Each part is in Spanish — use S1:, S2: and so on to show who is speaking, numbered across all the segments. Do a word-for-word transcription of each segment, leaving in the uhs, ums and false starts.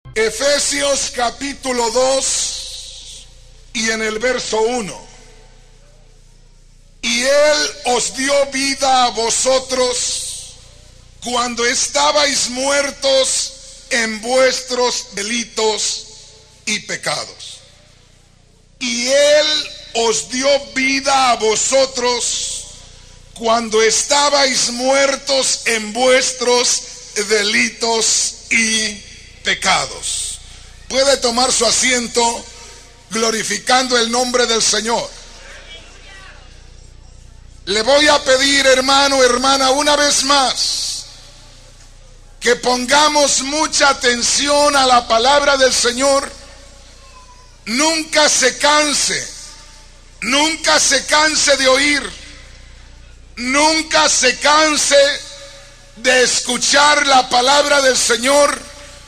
S1: Efesios capítulo dos y en el verso uno. Y Él os dio vida a vosotros cuando estabais muertos en vuestros delitos y pecados. Y Él os dio vida a vosotros cuando estabais muertos en vuestros delitos y pecados. Puede tomar su asiento glorificando el nombre del Señor. Le voy a pedir, hermano, hermana, una vez más, que pongamos mucha atención a la palabra del Señor. Nunca se canse, nunca se canse de oír, nunca se canse de escuchar la palabra del Señor,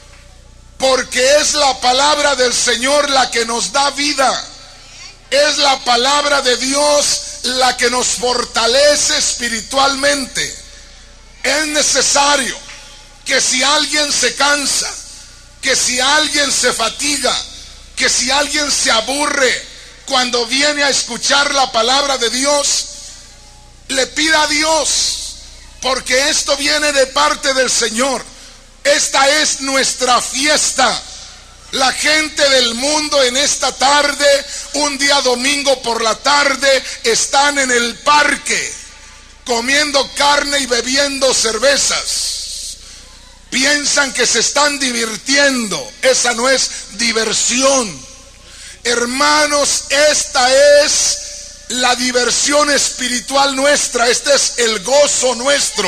S1: porque es la palabra del Señor la que nos da vida. Es la palabra de Dios la que nos fortalece espiritualmente. Es necesario que si alguien se cansa, que si alguien se fatiga, que si alguien se aburre cuando viene a escuchar la palabra de Dios, le pida a Dios, porque esto viene de parte del Señor. Esta es nuestra fiesta. La gente del mundo en esta tarde, un día domingo por la tarde, están en el parque comiendo carne y bebiendo cervezas. Piensan que se están divirtiendo. Esa no es diversión. Hermanos, esta es la diversión espiritual nuestra. Este es el gozo nuestro.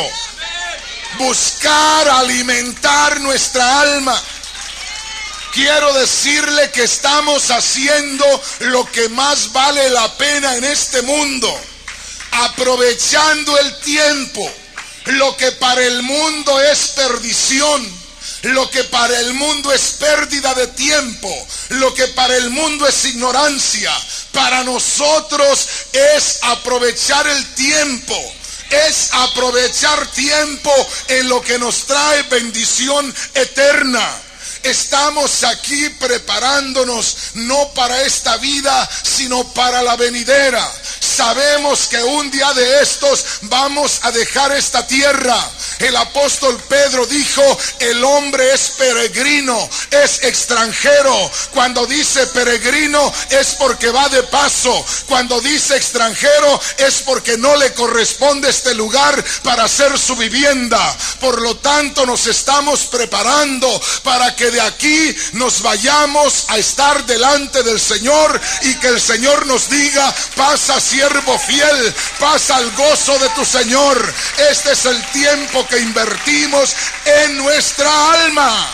S1: Buscar alimentar nuestra alma. Quiero decirle que estamos haciendo lo que más vale la pena en este mundo, aprovechando el tiempo. Lo que para el mundo es perdición, lo que para el mundo es pérdida de tiempo, lo que para el mundo es ignorancia, para nosotros es aprovechar el tiempo. Es aprovechar tiempo en lo que nos trae bendición eterna. Estamos aquí preparándonos no para esta vida, sino para la venidera. Sabemos que un día de estos vamos a dejar esta tierra. El apóstol Pedro dijo: el hombre es peregrino, es extranjero. Cuando dice peregrino es porque va de paso. Cuando dice extranjero es porque no le corresponde este lugar para hacer su vivienda. Por lo tanto, nos estamos preparando para que de aquí nos vayamos a estar delante del Señor y que el Señor nos diga: pasa, siervo fiel, pasa al gozo de tu Señor. Este es el tiempo que invertimos en nuestra alma.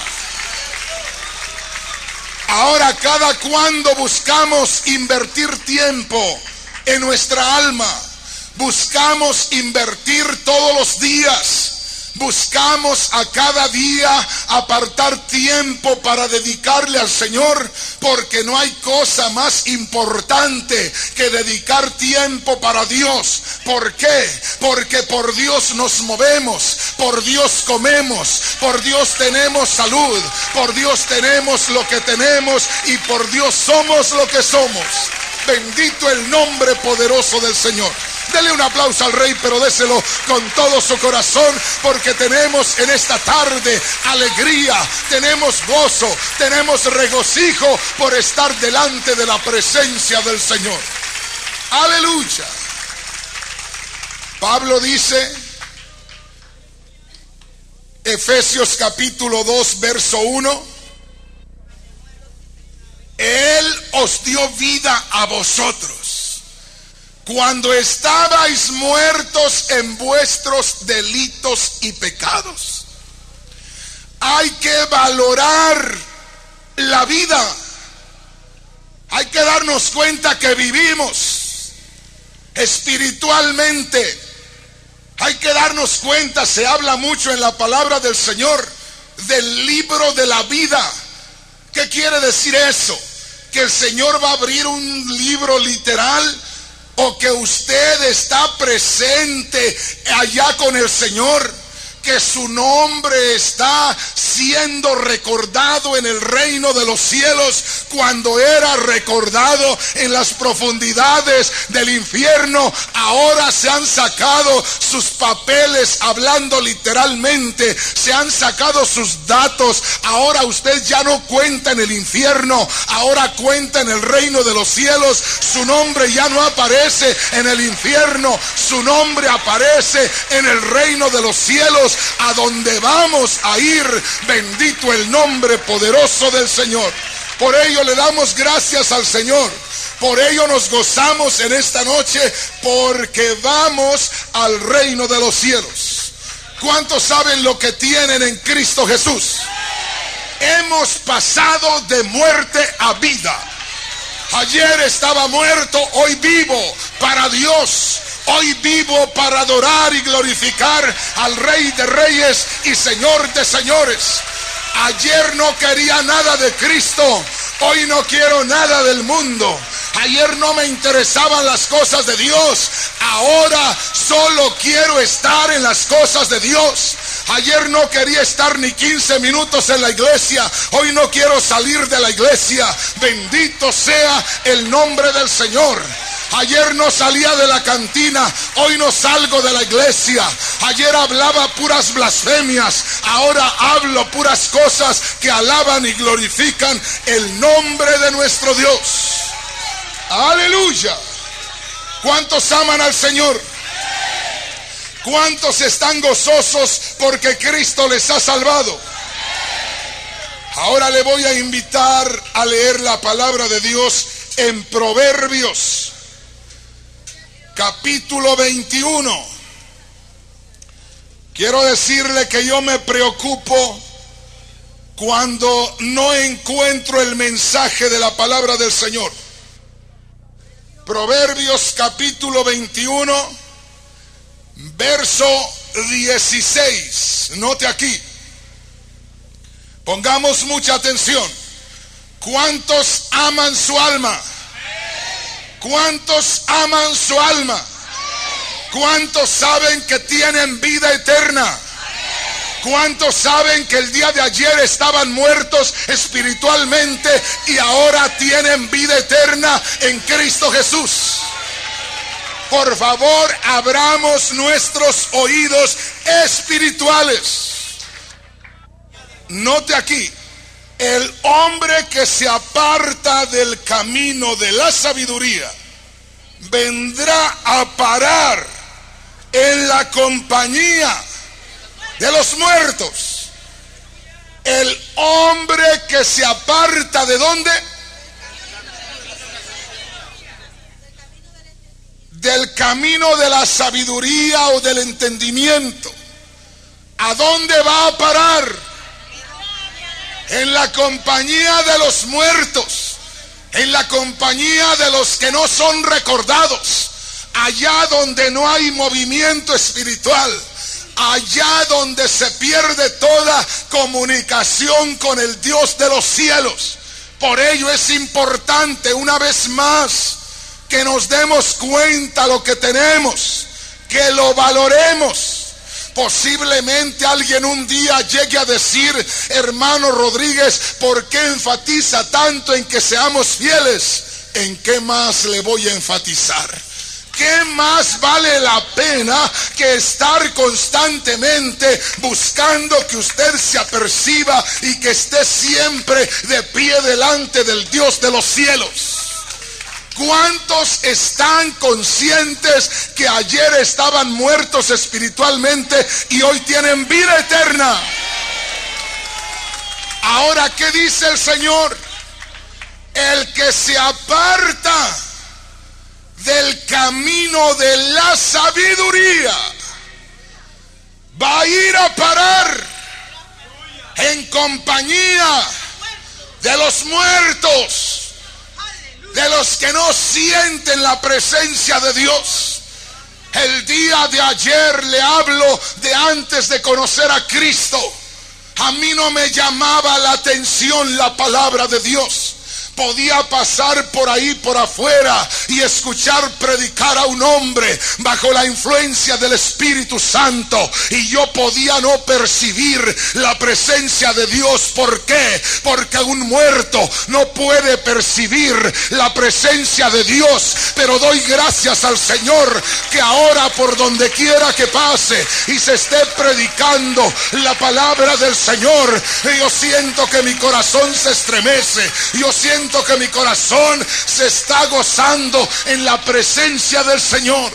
S1: Ahora, cada cuando buscamos invertir tiempo en nuestra alma, buscamos invertir todos los días. Buscamos a cada día apartar tiempo para dedicarle al Señor, porque no hay cosa más importante que dedicar tiempo para Dios. ¿Por qué? Porque por Dios nos movemos, por Dios comemos, por Dios tenemos salud, por Dios tenemos lo que tenemos y por Dios somos lo que somos. Bendito el nombre poderoso del Señor. Dele un aplauso al Rey, pero déselo con todo su corazón, porque tenemos en esta tarde alegría, tenemos gozo, tenemos regocijo por estar delante de la presencia del Señor. Aleluya. Pablo dice, Efesios capítulo dos, verso uno: Él os dio vida a vosotros cuando estabais muertos en vuestros delitos y pecados. Hay que valorar la vida. Hay que darnos cuenta que vivimos espiritualmente. Hay que darnos cuenta, se habla mucho en la palabra del Señor del libro de la vida. ¿Qué quiere decir eso? Que el Señor va a abrir un libro literal, o que usted está presente allá con el Señor, que su nombre está siendo recordado en el reino de los cielos cuando era recordado en las profundidades del infierno. Ahora se han sacado sus papeles, hablando literalmente, se han sacado sus datos. Ahora usted ya no cuenta en el infierno, ahora cuenta en el reino de los cielos. Su nombre ya no aparece en el infierno, su nombre aparece en el reino de los cielos, a donde vamos a ir. Bendito el nombre poderoso del Señor. Por ello le damos gracias al Señor. Por ello nos gozamos en esta noche, porque vamos al reino de los cielos. ¿Cuántos saben lo que tienen en Cristo Jesús? Hemos pasado de muerte a vida. Ayer estaba muerto, hoy vivo para Dios. Hoy vivo para adorar y glorificar al Rey de Reyes y Señor de Señores. Ayer no quería nada de Cristo, hoy no quiero nada del mundo. Ayer no me interesaban las cosas de Dios, ahora solo quiero estar en las cosas de Dios. Ayer no quería estar ni quince minutos en la iglesia, hoy no quiero salir de la iglesia. Bendito sea el nombre del Señor. Ayer no salía de la cantina, hoy no salgo de la iglesia. Ayer hablaba puras blasfemias, ahora hablo puras cosas que alaban y glorifican el nombre de nuestro Dios. Aleluya. ¿Cuántos aman al Señor? ¿Cuántos están gozosos porque Cristo les ha salvado? Ahora le voy a invitar a leer la palabra de Dios en Proverbios capítulo veintiuno. Quiero decirle que yo me preocupo cuando no encuentro el mensaje de la palabra del Señor. Proverbios capítulo veintiuno, verso dieciséis. Note aquí. Pongamos mucha atención. ¿Cuántos aman su alma? ¿Cuántos aman su alma? ¿Cuántos saben que tienen vida eterna? ¿Cuántos saben que el día de ayer estaban muertos espiritualmente y ahora tienen vida eterna en Cristo Jesús? Por favor, abramos nuestros oídos espirituales. Note aquí. El hombre que se aparta del camino de la sabiduría vendrá a parar en la compañía de los muertos. El hombre que se aparta ¿de dónde? Del camino de la sabiduría o del entendimiento. ¿A dónde va a parar? En la compañía de los muertos, en la compañía de los que no son recordados, allá donde no hay movimiento espiritual, allá donde se pierde toda comunicación con el Dios de los cielos. Por ello es importante una vez más que nos demos cuenta lo que tenemos, que lo valoremos. Posiblemente alguien un día llegue a decir: hermano Rodríguez, ¿por qué enfatiza tanto en que seamos fieles? ¿En qué más le voy a enfatizar? ¿Qué más vale la pena que estar constantemente buscando que usted se aperciba y que esté siempre de pie delante del Dios de los cielos? ¿Cuántos están conscientes que ayer estaban muertos espiritualmente y hoy tienen vida eterna? Ahora, ¿qué dice el Señor? El que se aparta del camino de la sabiduría va a ir a parar en compañía de los muertos, de los que no sienten la presencia de Dios. El día de ayer le hablo de antes de conocer a Cristo. A mí no me llamaba la atención la palabra de Dios. Podía pasar por ahí por afuera y escuchar predicar a un hombre bajo la influencia del Espíritu Santo, y yo podía no percibir la presencia de Dios. ¿Por qué? Porque un muerto no puede percibir la presencia de Dios. Pero doy gracias al Señor que ahora, por donde quiera que pase y se esté predicando la palabra del Señor, yo siento que mi corazón se estremece, yo siento que mi corazón se está gozando en la presencia del Señor.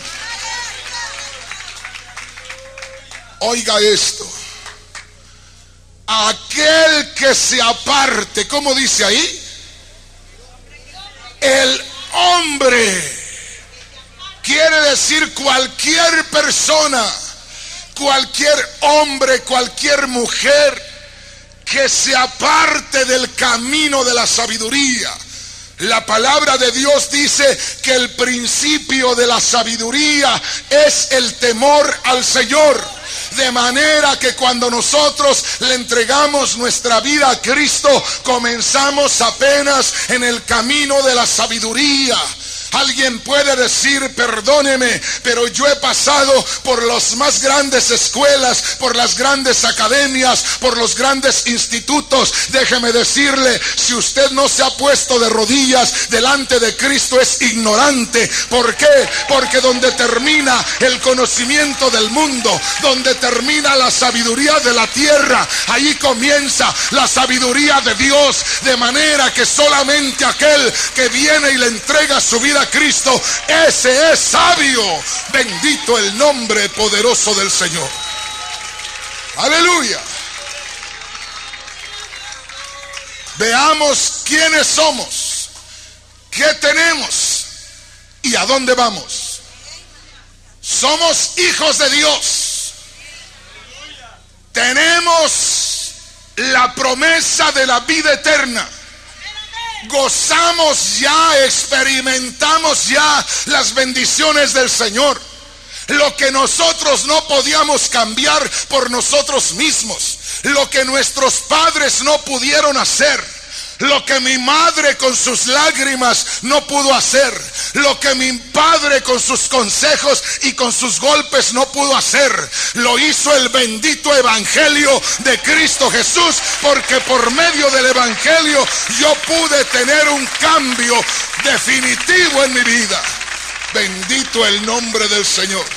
S1: Oiga esto: aquel que se aparte, ¿cómo dice ahí? El hombre. Quiere decir cualquier persona, cualquier hombre, cualquier mujer que se aparte del camino de la sabiduría. La palabra de Dios dice que el principio de la sabiduría es el temor al Señor. De manera que cuando nosotros le entregamos nuestra vida a Cristo, comenzamos apenas en el camino de la sabiduría. Alguien puede decir: perdóneme, pero yo he pasado por las más grandes escuelas, por las grandes academias, por los grandes institutos. Déjeme decirle, si usted no se ha puesto de rodillas delante de Cristo, es ignorante. ¿Por qué? Porque donde termina el conocimiento del mundo, donde termina la sabiduría de la tierra, ahí comienza la sabiduría de Dios. De manera que solamente aquel que viene y le entrega su vida a Cristo, ese es sabio. Bendito el nombre poderoso del Señor. Aleluya. Veamos quiénes somos, qué tenemos y a dónde vamos. Somos hijos de Dios. Tenemos la promesa de la vida eterna. Gozamos ya, experimentamos ya las bendiciones del Señor. Lo que nosotros no podíamos cambiar por nosotros mismos, lo que nuestros padres no pudieron hacer, lo que mi madre con sus lágrimas no pudo hacer, lo que mi padre con sus consejos y con sus golpes no pudo hacer, lo hizo el bendito evangelio de Cristo Jesús. Porque por medio del evangelio yo pude tener un cambio definitivo en mi vida. Bendito el nombre del Señor.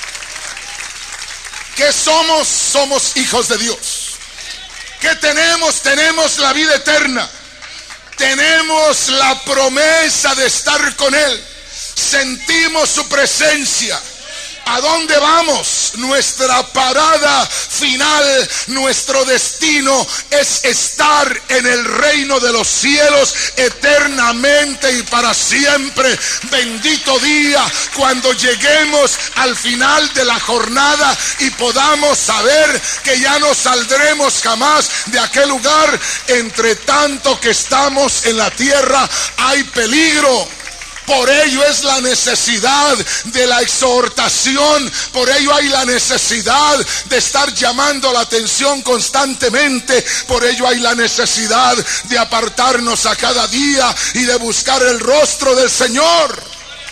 S1: ¿Qué somos? Somos hijos de Dios. ¿Qué tenemos? Tenemos la vida eterna. Tenemos la promesa de estar con Él. Sentimos su presencia. ¿A dónde vamos? Nuestra parada final, nuestro destino es estar en el reino de los cielos eternamente y para siempre. Bendito día cuando lleguemos al final de la jornada y podamos saber que ya no saldremos jamás de aquel lugar. Entre tanto que estamos en la tierra hay peligro. Por ello es la necesidad de la exhortación, por ello hay la necesidad de estar llamando la atención constantemente, por ello hay la necesidad de apartarnos a cada día y de buscar el rostro del Señor.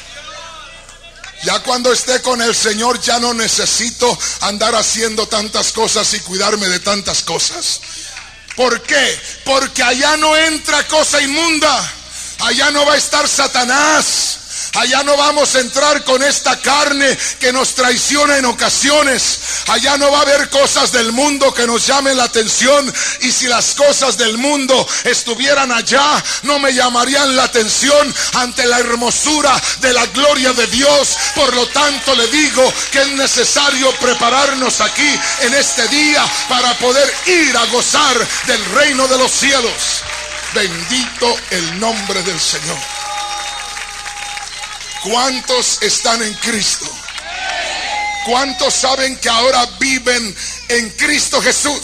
S1: Ya cuando esté con el Señor ya no necesito andar haciendo tantas cosas y cuidarme de tantas cosas. ¿Por qué? Porque allá no entra cosa inmunda. Allá no va a estar Satanás. Allá no vamos a entrar con esta carne que nos traiciona en ocasiones. Allá no va a haber cosas del mundo que nos llamen la atención. Y si las cosas del mundo estuvieran allá, no me llamarían la atención ante la hermosura de la gloria de Dios. Por lo tanto le digo que es necesario prepararnos aquí en este día para poder ir a gozar del reino de los cielos. Bendito el nombre del Señor. ¿Cuántos están en Cristo? ¿Cuántos saben que ahora viven en Cristo Jesús?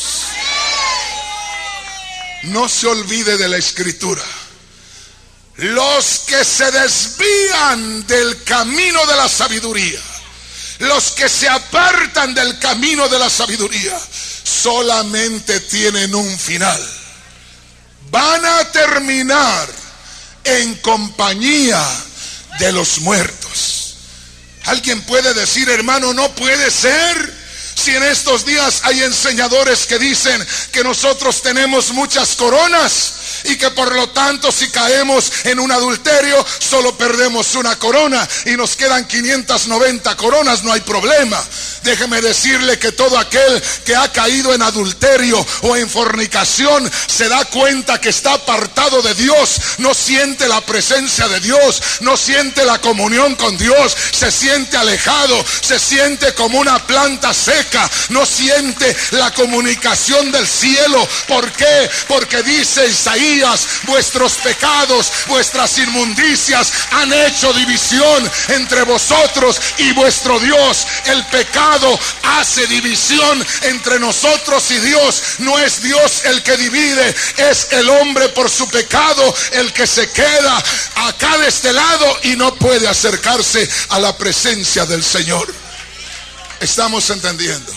S1: No se olvide de la Escritura. Los que se desvían del camino de la sabiduría, los que se apartan del camino de la sabiduría, solamente tienen un final. Van a terminar en compañía de los muertos. Alguien puede decir, hermano, no puede ser. Si en estos días hay enseñadores que dicen que nosotros tenemos muchas coronas y que por lo tanto si caemos en un adulterio solo perdemos una corona y nos quedan quinientas noventa coronas, no hay problema. Déjeme decirle que todo aquel que ha caído en adulterio o en fornicación se da cuenta que está apartado de Dios, no siente la presencia de Dios, no siente la comunión con Dios, se siente alejado, se siente como una planta seca, no siente la comunicación del cielo. ¿Por qué? Porque dice Isaías, vuestros pecados, vuestras inmundicias han hecho división entre vosotros y vuestro Dios. El pecado hace división entre nosotros y Dios. No es Dios el que divide, es el hombre por su pecado el que se queda acá de este lado y no puede acercarse a la presencia del Señor. ¿Estamos entendiendo?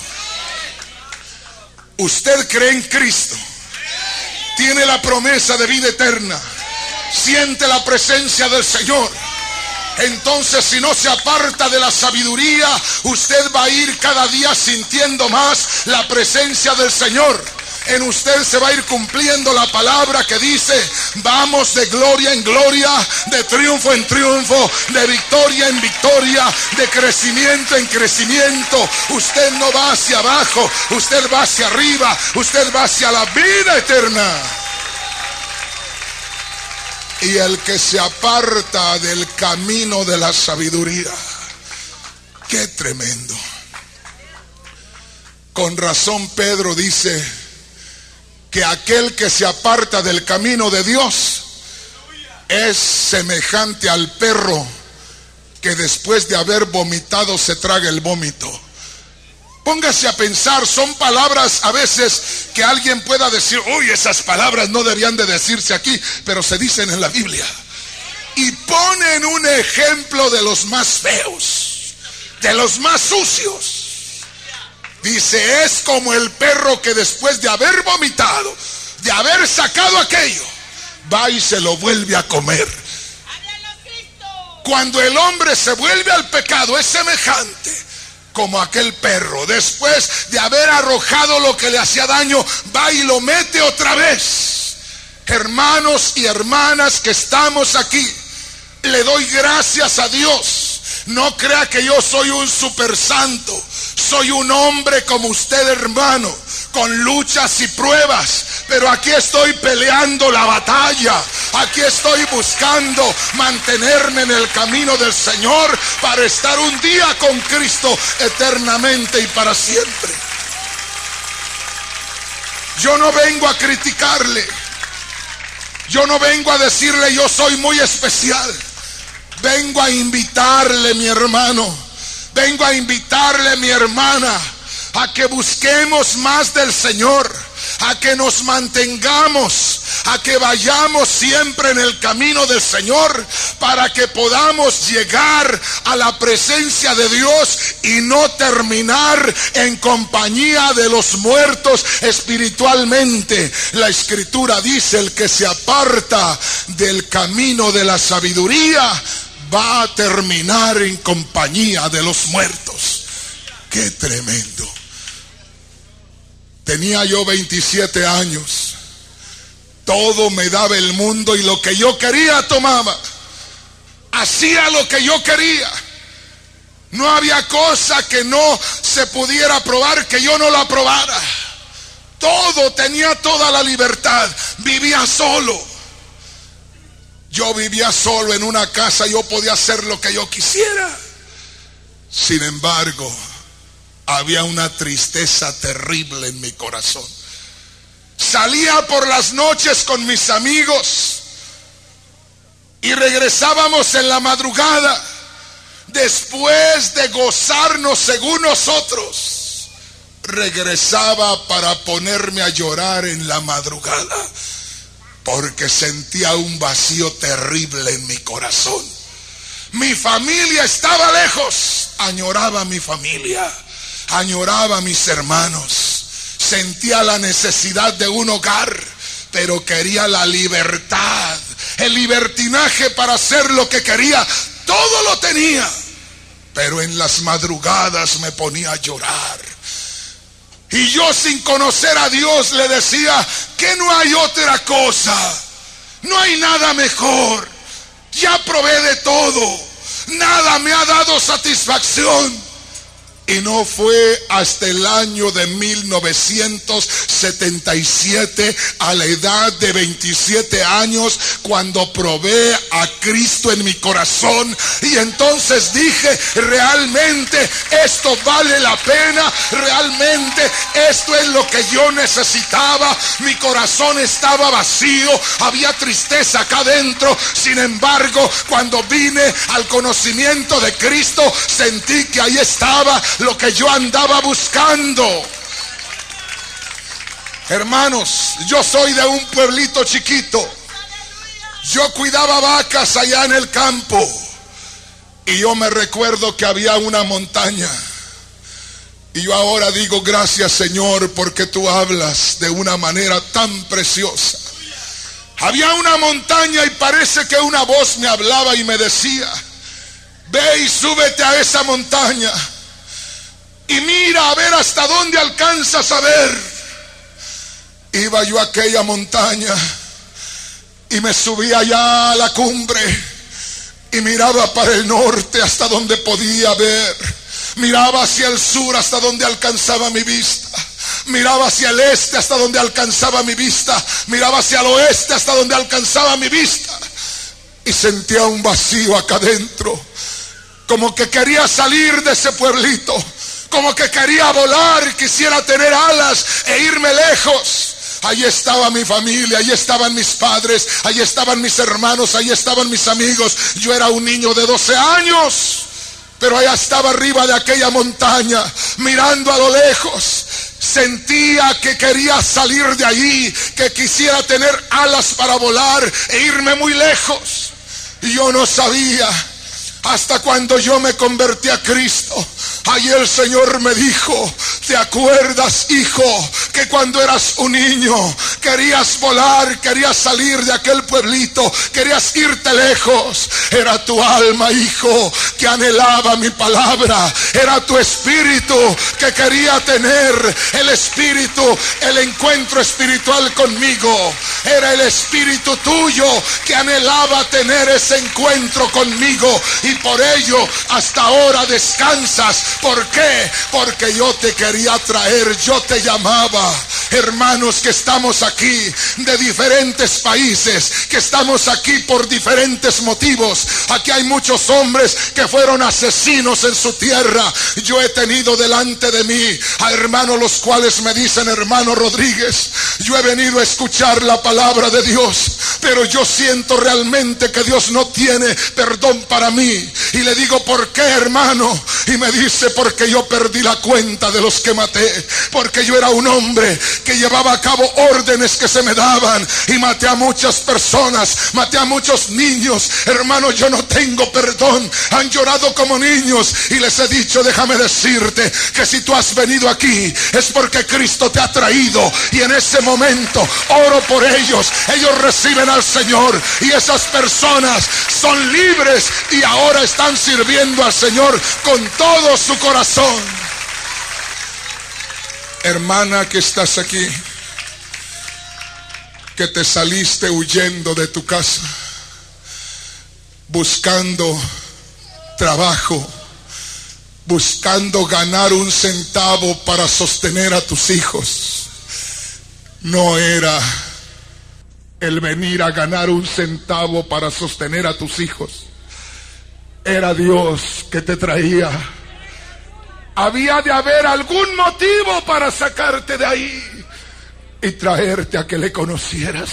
S1: Usted cree en Cristo, tiene la promesa de vida eterna, siente la presencia del Señor. Entonces, si no se aparta de la sabiduría, usted va a ir cada día sintiendo más la presencia del Señor. En usted se va a ir cumpliendo la palabra que dice, vamos de gloria en gloria, de triunfo en triunfo, de victoria en victoria, de crecimiento en crecimiento. Usted no va hacia abajo, usted va hacia arriba, usted va hacia la vida eterna. Y el que se aparta del camino de la sabiduría, qué tremendo. Con razón Pedro dice que aquel que se aparta del camino de Dios es semejante al perro que después de haber vomitado se traga el vómito. Póngase a pensar, son palabras a veces que alguien pueda decir, uy, esas palabras no deberían de decirse aquí, pero se dicen en la Biblia. Y ponen un ejemplo de los más feos, de los más sucios. Dice, es como el perro que después de haber vomitado, de haber sacado aquello, va y se lo vuelve a comer. Cuando el hombre se vuelve al pecado es semejante como aquel perro, después de haber arrojado lo que le hacía daño, va y lo mete otra vez. Hermanos y hermanas que estamos aquí, le doy gracias a Dios. No crea que yo soy un super santo. Soy un hombre como usted, hermano, con luchas y pruebas, pero aquí estoy peleando la batalla. Aquí estoy buscando mantenerme en el camino del Señor para estar un día con Cristo eternamente y para siempre. Yo no vengo a criticarle, yo no vengo a decirle yo soy muy especial. Vengo a invitarle, mi hermano, vengo a invitarle, mi hermana, a que busquemos más del Señor, a que nos mantengamos, a que vayamos siempre en el camino del Señor, para que podamos llegar a la presencia de Dios y no terminar en compañía de los muertos espiritualmente. La Escritura dice, el que se aparta del camino de la sabiduría va a terminar en compañía de los muertos. Qué tremendo. Tenía yo veintisiete años. Todo me daba el mundo y lo que yo quería tomaba. Hacía lo que yo quería. No había cosa que no se pudiera probar que yo no la probara. Todo, tenía toda la libertad. Vivía solo. Yo vivía solo en una casa, yo podía hacer lo que yo quisiera. Sin embargo, había una tristeza terrible en mi corazón. Salía por las noches con mis amigos y regresábamos en la madrugada después de gozarnos según nosotros. Regresaba para ponerme a llorar en la madrugada, porque sentía un vacío terrible en mi corazón. Mi familia estaba lejos. Añoraba a mi familia, añoraba a mis hermanos. Sentía la necesidad de un hogar, pero quería la libertad, el libertinaje para hacer lo que quería. todo lo tenía, pero en las madrugadas me ponía a llorar. Y yo, sin conocer a Dios, le decía que no hay otra cosa, no hay nada mejor, ya probé de todo, nada me ha dado satisfacción. Y no fue hasta el año de mil novecientos setenta y siete, a la edad de veintisiete años, cuando probé a Cristo en mi corazón. Y entonces dije, realmente esto vale la pena, realmente esto es lo que yo necesitaba. Mi corazón estaba vacío, había tristeza acá adentro. Sin embargo, cuando vine al conocimiento de Cristo, sentí que ahí estaba lo que yo andaba buscando. Hermanos, yo soy de un pueblito chiquito. Yo cuidaba vacas allá en el campo, y yo me recuerdo que había una montaña. Y yo ahora digo, gracias, Señor, porque tú hablas de una manera tan preciosa. Había una montaña y parece que una voz me hablaba y me decía, ve y súbete a esa montaña y mira a ver hasta dónde alcanzas a ver. Iba yo a aquella montaña y me subí allá a la cumbre y miraba para el norte hasta donde podía ver. Miraba hacia el sur hasta donde alcanzaba mi vista. Miraba hacia el este hasta donde alcanzaba mi vista. Miraba hacia el oeste hasta donde alcanzaba mi vista. Y sentía un vacío acá adentro, como que quería salir de ese pueblito, como que quería volar, quisiera tener alas e irme lejos. Allí estaba mi familia, allí estaban mis padres, allí estaban mis hermanos, allí estaban mis amigos. Yo era un niño de doce años, pero allá estaba arriba de aquella montaña, mirando a lo lejos. Sentía que quería salir de allí, que quisiera tener alas para volar e irme muy lejos. Y yo no sabía, hasta cuando yo me convertí a Cristo. Allí el Señor me dijo, ¿te acuerdas, hijo, que cuando eras un niño querías volar, querías salir de aquel pueblito, querías irte lejos? Era tu alma, hijo, que anhelaba mi palabra. Era tu espíritu que quería tener el espíritu, el encuentro espiritual conmigo. Era el espíritu tuyo que anhelaba tener ese encuentro conmigo. Y por ello hasta ahora descansas. ¿Por qué? Porque yo te quería traer, yo te llamaba. Hermanos que estamos aquí de diferentes países, que estamos aquí por diferentes motivos. Aquí hay muchos hombres que fueron asesinos en su tierra. Yo he tenido delante de mí a hermanos los cuales me dicen, hermano Rodríguez, yo he venido a escuchar la palabra de Dios, pero yo siento realmente que Dios no tiene perdón para mí. Y le digo, ¿por qué, hermano? Y me dice, porque yo perdí la cuenta de los que maté, porque yo era un hombre que llevaba a cabo órdenes que se me daban y maté a muchas personas, maté a muchos niños. Hermano, yo no tengo perdón. Han llorado como niños y les he dicho, déjame decirte que si tú has venido aquí es porque Cristo te ha traído, y en ese momento oro por ellos. Ellos reciben al Señor y esas personas son libres y ahora están sirviendo al Señor con todo su corazón. Hermana que estás aquí, que te saliste huyendo de tu casa, buscando trabajo, buscando ganar un centavo para sostener a tus hijos. No era el venir a ganar un centavo para sostener a tus hijos, era Dios que te traía. Había de haber algún motivo para sacarte de ahí y traerte a que le conocieras.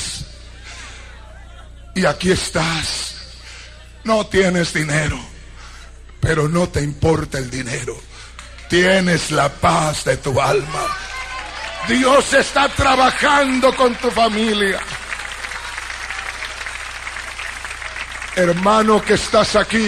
S1: Y aquí estás. No tienes dinero, pero no te importa el dinero. Tienes la paz de tu alma. Dios está trabajando con tu familia. Hermano que estás aquí,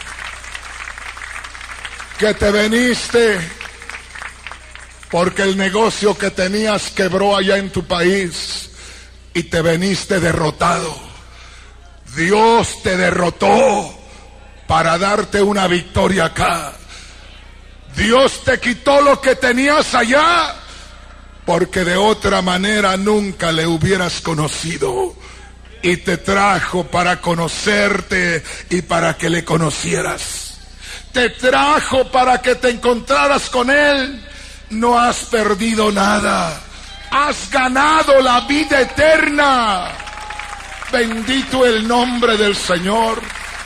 S1: que te veniste porque el negocio que tenías quebró allá en tu país y te veniste derrotado. Dios te derrotó para darte una victoria acá. Dios te quitó lo que tenías allá, porque de otra manera nunca le hubieras conocido. Y te trajo para conocerte y para que le conocieras. Te trajo para que te encontraras con Él. No has perdido nada. Has ganado la vida eterna. Bendito el nombre del Señor.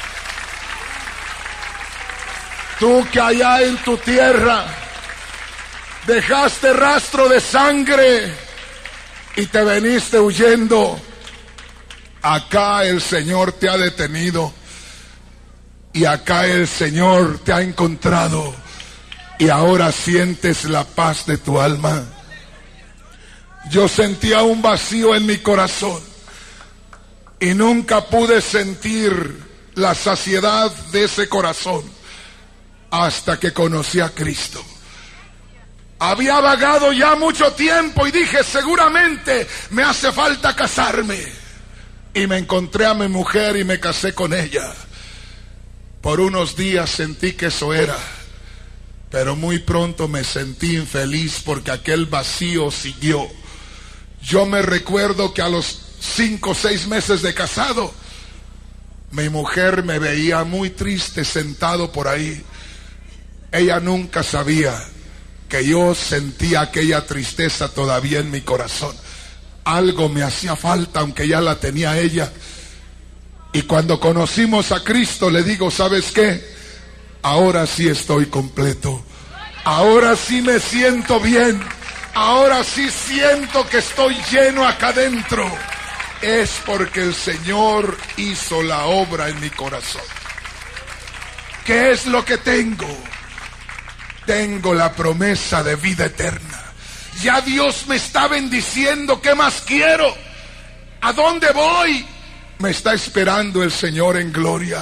S1: Tú que allá en tu tierra dejaste rastro de sangre y te veniste huyendo, acá el Señor te ha detenido y acá el Señor te ha encontrado y ahora sientes la paz de tu alma. Yo sentía un vacío en mi corazón y nunca pude sentir la saciedad de ese corazón hasta que conocí a Cristo. Había vagado ya mucho tiempo y dije, seguramente me hace falta casarme. Y me encontré a mi mujer y me casé con ella. Por unos días sentí que eso era, pero muy pronto me sentí infeliz porque aquel vacío siguió. Yo me recuerdo que a los cinco o seis meses de casado, mi mujer me veía muy triste sentado por ahí. Ella nunca sabía que yo sentía aquella tristeza todavía en mi corazón. Algo me hacía falta, aunque ya la tenía ella. Y cuando conocimos a Cristo, le digo, ¿sabes qué? Ahora sí estoy completo. Ahora sí me siento bien. Ahora sí siento que estoy lleno acá adentro. Es porque el Señor hizo la obra en mi corazón. ¿Qué es lo que tengo? Tengo la promesa de vida eterna. Ya Dios me está bendiciendo. ¿Qué más quiero? ¿A dónde voy? Me está esperando el Señor en gloria.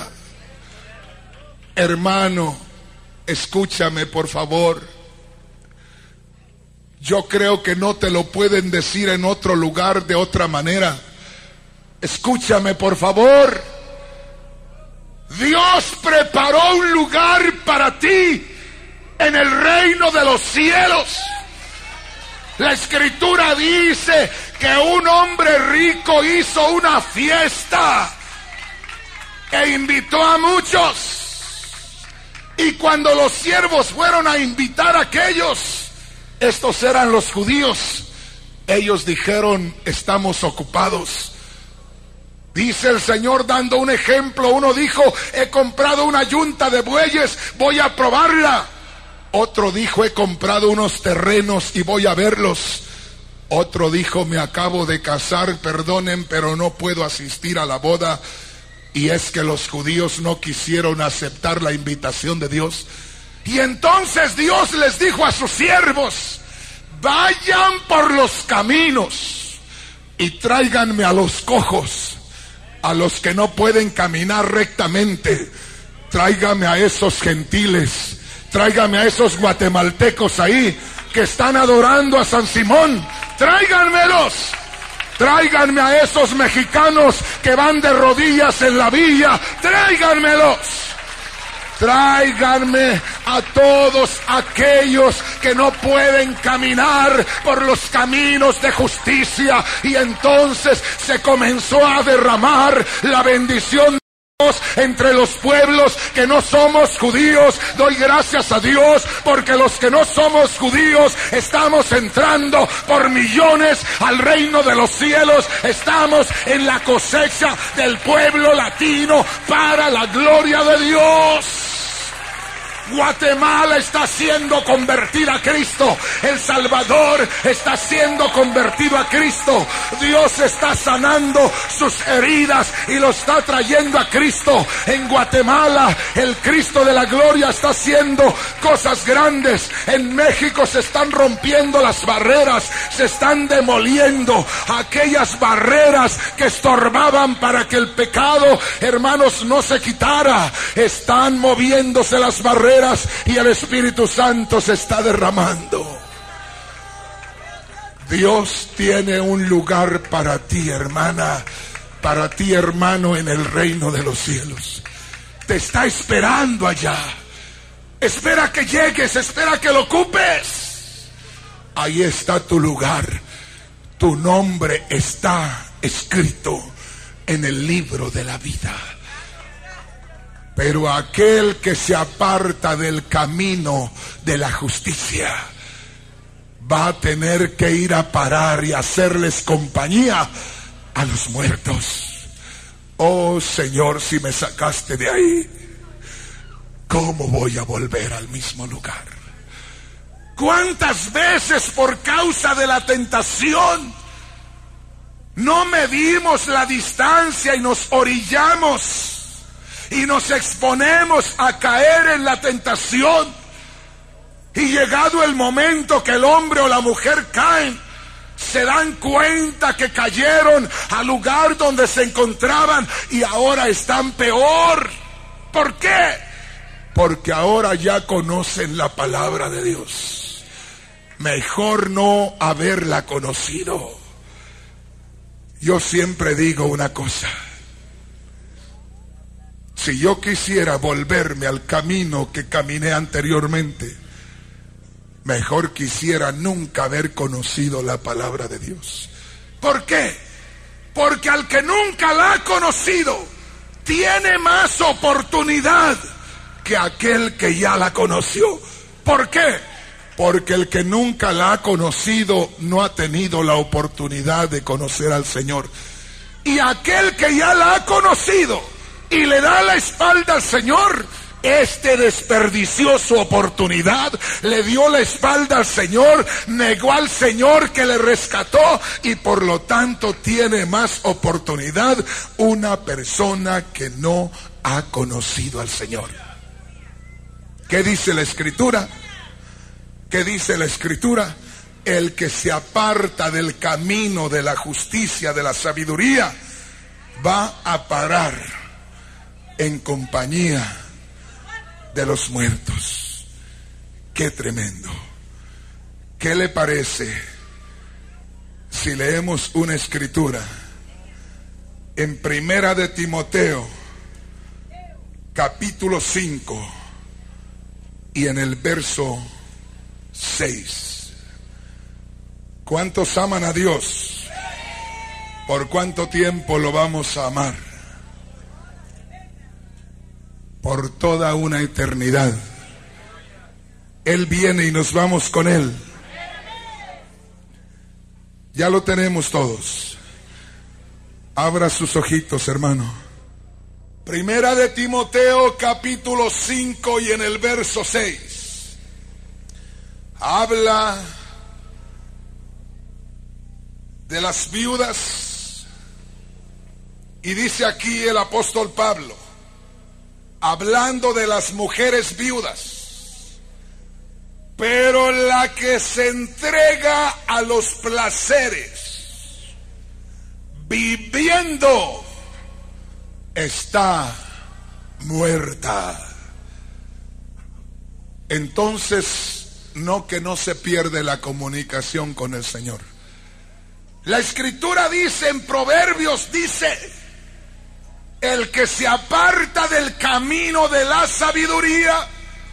S1: Hermano, escúchame por favor. Yo creo que no te lo pueden decir en otro lugar de otra manera. Escúchame por favor. Dios preparó un lugar para ti en el reino de los cielos. La Escritura dice que un hombre rico hizo una fiesta e invitó a muchos. Y cuando los siervos fueron a invitar a aquellos, estos eran los judíos, ellos dijeron, estamos ocupados. Dice el Señor dando un ejemplo. Uno dijo, he comprado una yunta de bueyes, voy a probarla. Otro dijo, he comprado unos terrenos y voy a verlos. Otro dijo, me acabo de casar, perdonen, pero no puedo asistir a la boda. Y es que los judíos no quisieron aceptar la invitación de Dios. Y entonces Dios les dijo a sus siervos, vayan por los caminos y tráiganme a los cojos, a los que no pueden caminar rectamente. Tráigame a esos gentiles. Tráigame a esos guatemaltecos ahí que están adorando a San Simón. Tráiganmelos. Tráiganme a esos mexicanos que van de rodillas en la villa. Tráiganmelos. Tráiganme a todos aquellos que no pueden caminar por los caminos de justicia. Y entonces se comenzó a derramar la bendición entre los pueblos que no somos judíos. Doy gracias a Dios porque los que no somos judíos estamos entrando por millones al reino de los cielos. Estamos en la cosecha del pueblo latino para la gloria de Dios. Guatemala está siendo convertida a Cristo. El Salvador está siendo convertido a Cristo. Dios está sanando sus heridas y lo está trayendo a Cristo. En Guatemala el Cristo de la gloria está haciendo cosas grandes. En México se están rompiendo las barreras, se están demoliendo aquellas barreras que estorbaban para que el pecado, hermanos, no se quitara. Están moviéndose las barreras y el Espíritu Santo se está derramando. Dios tiene un lugar para ti, hermana, para ti, hermano, en el reino de los cielos. te está esperando allá. Espera que llegues, espera que lo ocupes. Ahí está tu lugar. Tu nombre está escrito en el libro de la vida. Pero aquel que se aparta del camino de la justicia va a tener que ir a parar y hacerles compañía a los muertos. Oh Señor, si me sacaste de ahí, ¿cómo voy a volver al mismo lugar? ¿Cuántas veces por causa de la tentación no medimos la distancia y nos orillamos y nos exponemos a caer en la tentación? Y llegado el momento que el hombre o la mujer caen, se dan cuenta que cayeron al lugar donde se encontraban y ahora están peor. ¿Por qué? Porque ahora ya conocen la palabra de Dios. Mejor no haberla conocido. Yo siempre digo una cosa. Si yo quisiera volverme al camino que caminé anteriormente, mejor quisiera nunca haber conocido la palabra de Dios. ¿Por qué? Porque al que nunca la ha conocido, tiene más oportunidad que aquel que ya la conoció. ¿Por qué? Porque el que nunca la ha conocido no ha tenido la oportunidad de conocer al Señor. Y aquel que ya la ha conocido y le da la espalda al Señor, este desperdició su oportunidad, le dio la espalda al Señor, negó al Señor que le rescató y por lo tanto tiene más oportunidad una persona que no ha conocido al Señor. ¿Qué dice la Escritura? ¿Qué dice la Escritura? El que se aparta del camino de la justicia, de la sabiduría, va a parar en compañía de los muertos. Qué tremendo. ¿Qué le parece si leemos una escritura en Primera de Timoteo capítulo cinco y en el verso seis? ¿Cuántos aman a Dios? ¿Por cuánto tiempo lo vamos a amar? Por toda una eternidad. Él viene y nos vamos con Él. Ya lo tenemos todos. Abra sus ojitos, hermano. Primera de Timoteo capítulo cinco y en el verso seis. Habla de las viudas y dice aquí el apóstol Pablo, hablando de las mujeres viudas: pero la que se entrega a los placeres viviendo está muerta. Entonces, no que no se pierde la comunicación con el Señor. La Escritura dice en Proverbios, dice: el que se aparta del camino de la sabiduría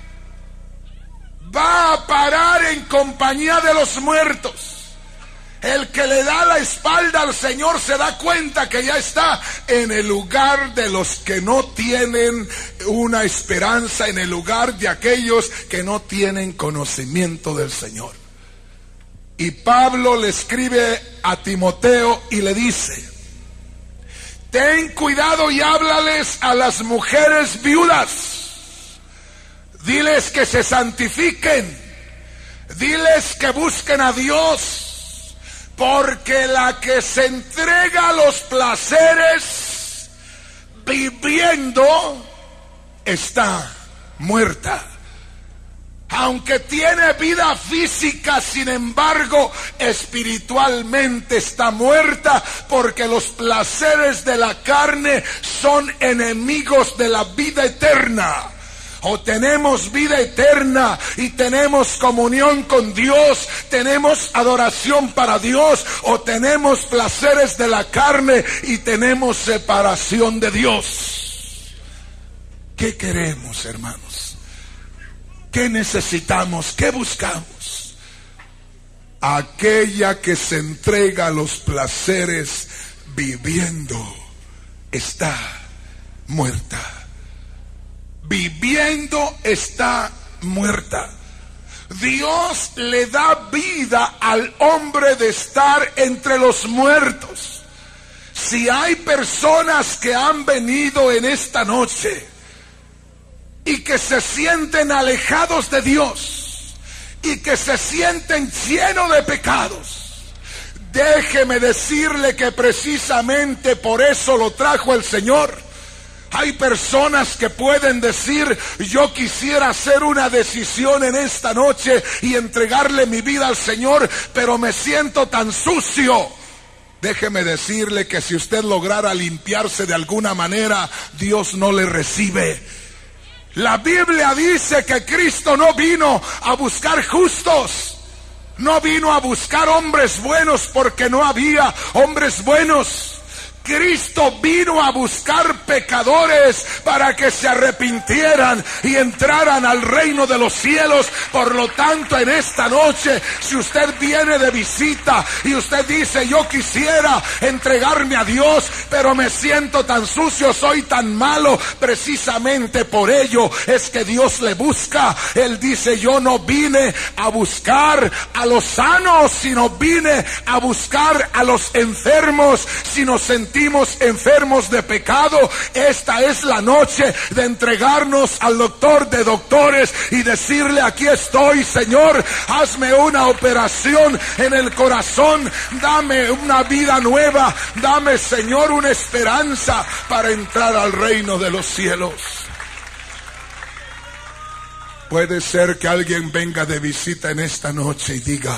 S1: va a parar en compañía de los muertos. El que le da la espalda al Señor se da cuenta que ya está en el lugar de los que no tienen una esperanza, en el lugar de aquellos que no tienen conocimiento del Señor. Y Pablo le escribe a Timoteo y le dice: ten cuidado y háblales a las mujeres viudas. Diles que se santifiquen. Diles que busquen a Dios. Porque la que se entrega a los placeres viviendo está muerta. Aunque tiene vida física, sin embargo, espiritualmente está muerta, porque los placeres de la carne son enemigos de la vida eterna. O tenemos vida eterna y tenemos comunión con Dios, tenemos adoración para Dios, o tenemos placeres de la carne y tenemos separación de Dios. ¿Qué queremos, hermanos? ¿Qué necesitamos? ¿Qué buscamos? Aquella que se entrega a los placeres viviendo está muerta. Viviendo está muerta. Dios le da vida al hombre de estar entre los muertos. Si hay personas que han venido en esta noche y que se sienten alejados de Dios y que se sienten llenos de pecados, déjeme decirle que precisamente por eso lo trajo el Señor. Hay personas que pueden decir: yo quisiera hacer una decisión en esta noche y entregarle mi vida al Señor, pero me siento tan sucio. Déjeme decirle que si usted lograra limpiarse de alguna manera, Dios no le recibe. La Biblia dice que Cristo no vino a buscar justos, no vino a buscar hombres buenos, porque no había hombres buenos. Cristo vino a buscar pecadores para que se arrepintieran y entraran al reino de los cielos. Por lo tanto, en esta noche, si usted viene de visita y usted dice: yo quisiera entregarme a Dios, pero me siento tan sucio, soy tan malo, precisamente por ello es que Dios le busca. Él dice: yo no vine a buscar a los sanos, sino vine a buscar a los enfermos. Si nos sentimos enfermos de pecado, esta es la noche de entregarnos al doctor de doctores y decirle: aquí estoy, Señor, hazme una operación en el corazón, dame una vida nueva, dame, Señor, una esperanza para entrar al reino de los cielos. Puede ser que alguien venga de visita en esta noche y diga: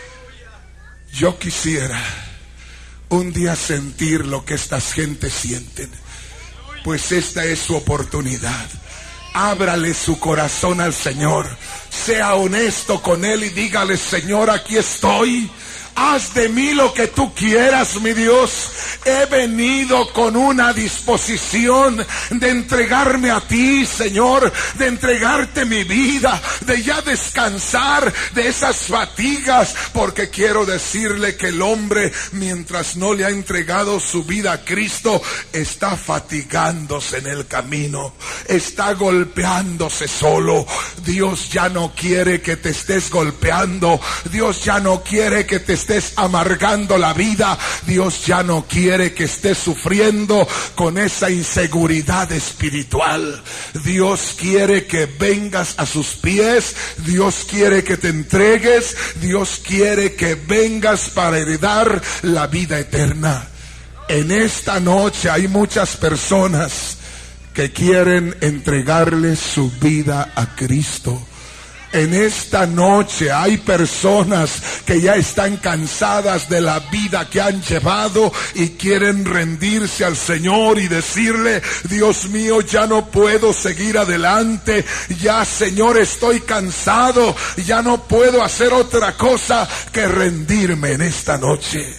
S1: yo quisiera un día sentir lo que estas gentes sienten. Pues esta es su oportunidad. Ábrale su corazón al Señor. Sea honesto con Él y dígale: Señor, aquí estoy. Haz de mí lo que tú quieras, mi Dios. He venido con una disposición de entregarme a ti, Señor, de entregarte mi vida, de ya descansar de esas fatigas, porque quiero decirle que el hombre, mientras no le ha entregado su vida a Cristo, está fatigándose en el camino, está golpeándose solo. Dios ya no quiere que te estés golpeando. Dios ya no quiere que te estés estés amargando la vida. Dios ya no quiere que estés sufriendo con esa inseguridad espiritual. Dios quiere que vengas a sus pies. Dios quiere que te entregues. Dios quiere que vengas para heredar la vida eterna. En esta noche hay muchas personas que quieren entregarle su vida a Cristo. En esta noche hay personas que ya están cansadas de la vida que han llevado y quieren rendirse al Señor y decirle: Dios mío, ya no puedo seguir adelante, ya, Señor, estoy cansado, ya no puedo hacer otra cosa que rendirme en esta noche.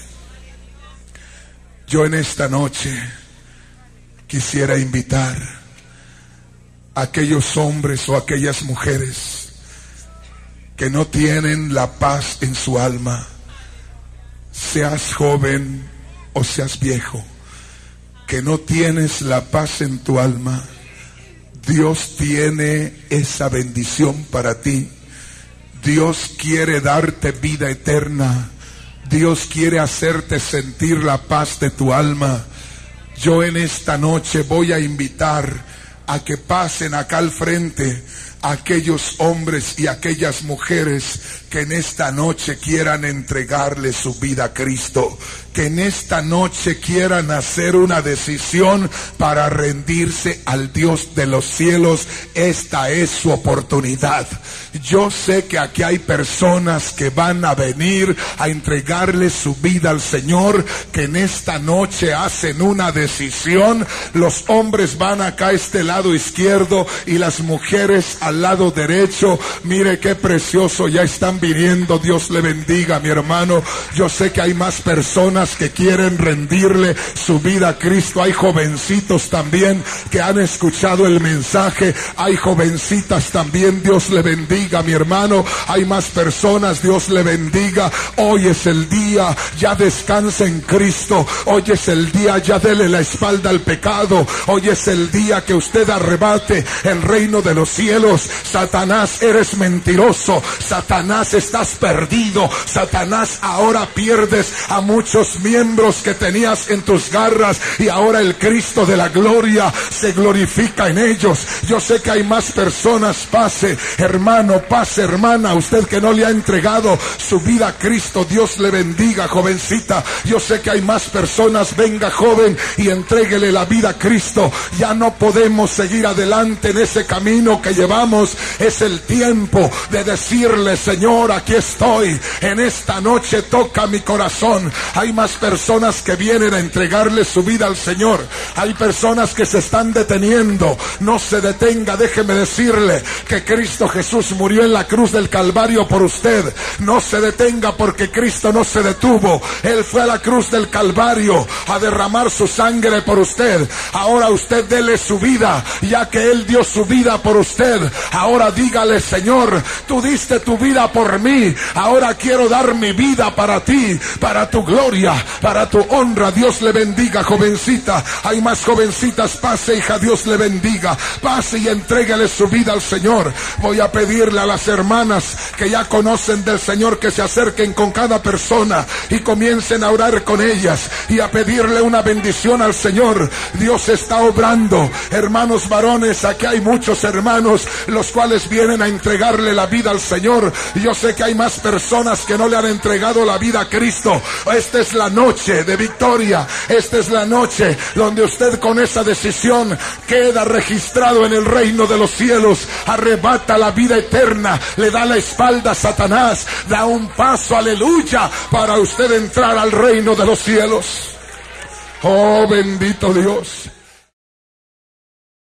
S1: Yo en esta noche quisiera invitar a aquellos hombres o aquellas mujeres que no tienen la paz en su alma, seas joven o seas viejo, que no tienes la paz en tu alma. Dios tiene esa bendición para ti. Dios quiere darte vida eterna. Dios quiere hacerte sentir la paz de tu alma. Yo en esta noche voy a invitar a que pasen acá al frente aquellos hombres y aquellas mujeres que en esta noche quieran entregarle su vida a Cristo, que en esta noche quieran hacer una decisión para rendirse al Dios de los cielos. Esta es su oportunidad. Yo sé que aquí hay personas que van a venir a entregarle su vida al Señor, que en esta noche hacen una decisión. Los hombres van acá a este lado izquierdo y las mujeres a al lado derecho. Mire qué precioso, ya están viniendo. Dios le bendiga, mi hermano. Yo sé que hay más personas que quieren rendirle su vida a Cristo. Hay jovencitos también que han escuchado el mensaje. Hay jovencitas también. Dios le bendiga, mi hermano. Hay más personas. Dios le bendiga. Hoy es el día. Ya descansa en Cristo. Hoy es el día. Ya dele la espalda al pecado. Hoy es el día que usted arrebate el reino de los cielos. Satanás, eres mentiroso. Satanás, estás perdido. Satanás, ahora pierdes a muchos miembros que tenías en tus garras, y ahora el Cristo de la gloria se glorifica en ellos. Yo sé que hay más personas. Pase, hermano, pase, hermana, usted que no le ha entregado su vida a Cristo. Dios le bendiga, jovencita. Yo sé que hay más personas. Venga, joven, y entréguele la vida a Cristo. Ya no podemos seguir adelante en ese camino que llevamos. Es el tiempo de decirle: Señor, aquí estoy. En esta noche toca mi corazón. Hay más personas que vienen a entregarle su vida al Señor. Hay personas que se están deteniendo. No se detenga. Déjeme decirle que Cristo Jesús murió en la cruz del Calvario por usted. No se detenga, porque Cristo no se detuvo. Él fue a la cruz del Calvario a derramar su sangre por usted. Ahora usted dele su vida, ya que Él dio su vida por usted. Ahora dígale: Señor, tú diste tu vida por mí. Ahora quiero dar mi vida para ti, para tu gloria, para tu honra. Dios le bendiga, jovencita. Hay más jovencitas. Pase, hija. Dios le bendiga. Pase y entréguele su vida al Señor. Voy a pedirle a las hermanas que ya conocen del Señor que se acerquen con cada persona y comiencen a orar con ellas y a pedirle una bendición al Señor. Dios está obrando. Hermanos varones, aquí hay muchos hermanos los cuales vienen a entregarle la vida al Señor. Yo sé que hay más personas que no le han entregado la vida a Cristo. Esta es la noche de victoria. Esta es la noche donde usted, con esa decisión, queda registrado en el reino de los cielos. Arrebata la vida eterna. Le da la espalda a Satanás. Da un paso, aleluya, para usted entrar al reino de los cielos. Oh, bendito Dios.